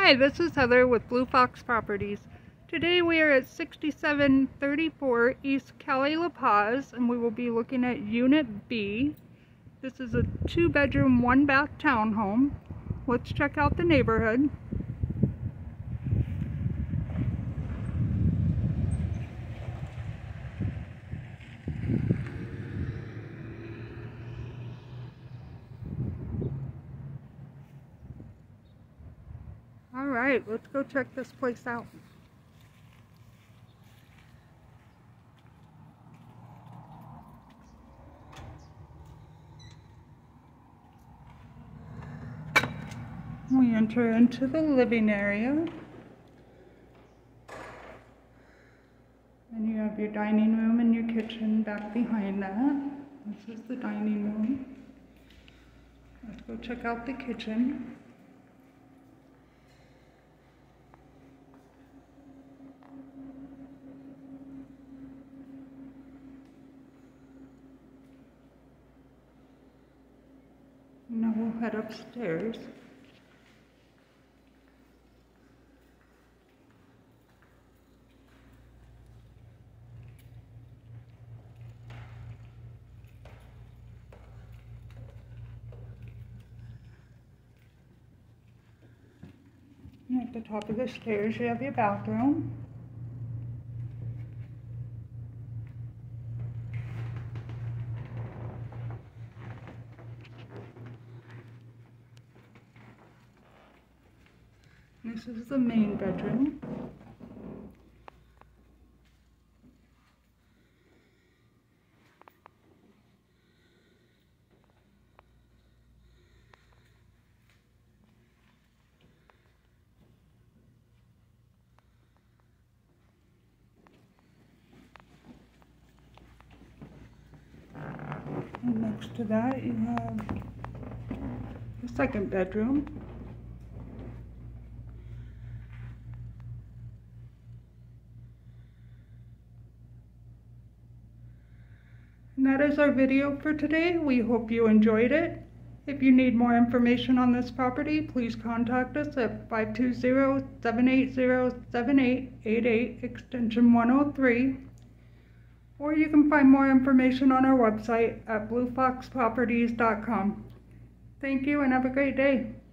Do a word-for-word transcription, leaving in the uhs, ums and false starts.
Hi, this is Heather with Blue Fox Properties. Today we are at sixty-seven thirty-four East Calle La Paz, and we will be looking at Unit B. This is a two-bedroom, one-bath townhome. Let's check out the neighborhood. Alright, let's go check this place out. We enter into the living area. And you have your dining room and your kitchen back behind that. This is the dining room. Let's go check out the kitchen. Now we'll head upstairs. And at the top of the stairs you have your bathroom. This is the main bedroom. And next to that you have the second bedroom. And that is our video for today. We hope you enjoyed it. If you need more information on this property, please contact us at five two zero, seven eight zero, seven eight eight eight, extension one oh three. Or you can find more information on our website at blue fox properties dot com. Thank you and have a great day.